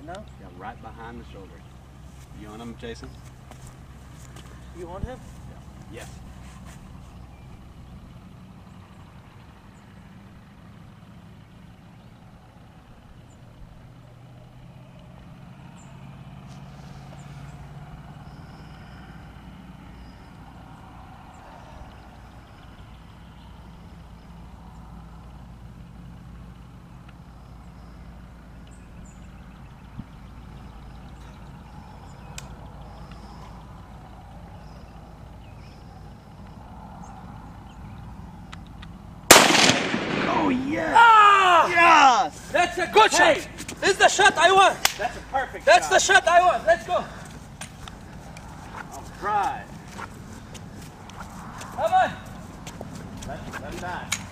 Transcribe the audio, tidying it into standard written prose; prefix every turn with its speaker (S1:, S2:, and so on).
S1: Right now?
S2: Yeah, right behind the shoulder. You on him, Jason?
S1: You want him?
S2: Yeah. Yes. Oh, yes!
S1: Ah!
S2: Yes!
S1: That's a good shot! This is the shot I want!
S2: That's a perfect
S1: That's
S2: shot.
S1: the shot I want! Let's go!
S2: All right.
S1: Come on!
S2: That's that.